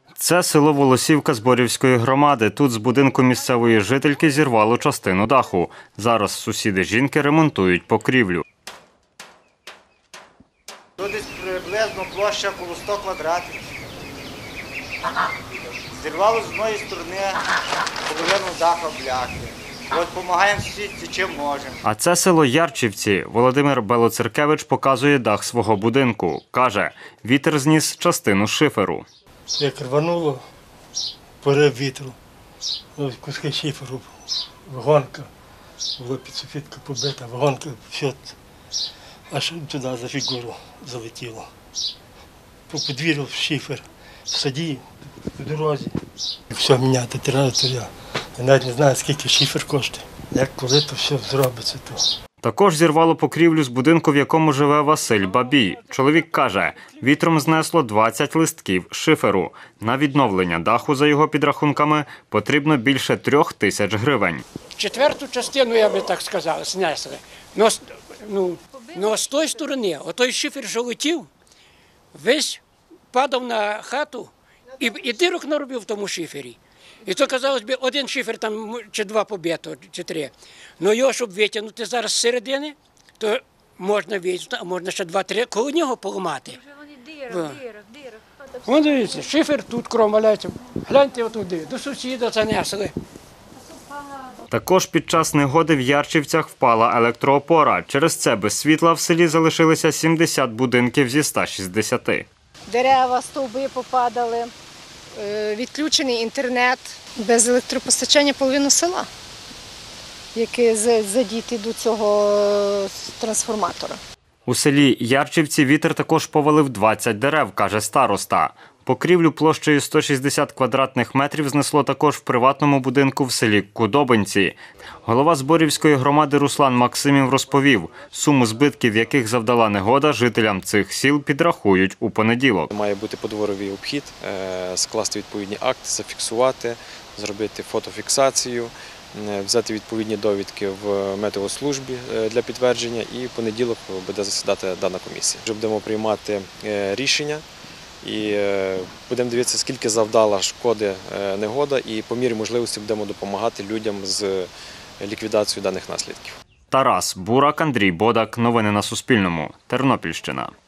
Це село Волосівка Зборівської громади. Тут з будинку місцевої жительки зірвало частину даху. Зараз сусіди жінки ремонтують покрівлю. Тут десь приблизно площа коло 100 квадратів. Зірвало з одної сторони половину даха бляхи. От допомагаємо сусідці, чим можемо. А це село Ярчівці. Володимир Белоцеркевич показує дах свого будинку. Каже, вітер зніс частину шиферу. Як рвануло, порив вітру, куски шиферу, вагонка, була підсофітка побита, вагонка, все, аж туди за фігуру залетіло. По подвір'ю шифер, в саді, по дорозі. Все міняти треба, то я навіть не знаю, скільки шифер коштує. Як коли то все зробиться, то. Також зірвало покрівлю з будинку, в якому живе Василь Бабій. Чоловік каже, вітром знесло 20 листків шиферу. На відновлення даху, за його підрахунками, потрібно більше 3000 гривень. Четверту частину, я би так сказав, знесли. Но з тої сторони, отой шифер, що летів, весь падав на хату і дирок наробив в тому шифері. І то, казалось би, один шифер там, чи два побито, чи три. Ну його, щоб витягнути зараз з середини, то можна витягнути, а можна ще 2-3 коло нього поламати. Вон дивіться, шифер тут кром валяється. Гляньте отуди, до сусіда занесли. Також під час негоди в Ярчівцях впала електроопора. Через це без світла в селі залишилися 70 будинків зі 160. Дерева, стовби попадали, відключений інтернет, без електропостачання половину села, яке задіти до цього трансформатора. У селі Ярчівці вітер також повалив 20 дерев, каже староста. Покрівлю площею 160 квадратних метрів знесло також в приватному будинку в селі Кудобинці. Голова Зборівської громади Руслан Максимів розповів, суму збитків, яких завдала негода, жителям цих сіл підрахують у понеділок. Має бути подворовий обхід, скласти відповідні акти, зафіксувати, зробити фотофіксацію, взяти відповідні довідки в метеослужбі для підтвердження і в понеділок буде засідати дана комісія. Вже будемо приймати рішення і будемо дивитися, скільки завдала шкоди негода, і по мірі можливості будемо допомагати людям з ліквідацією даних наслідків. Тарас Бурак, Андрій Бодак. Новини на Суспільному. Тернопільщина.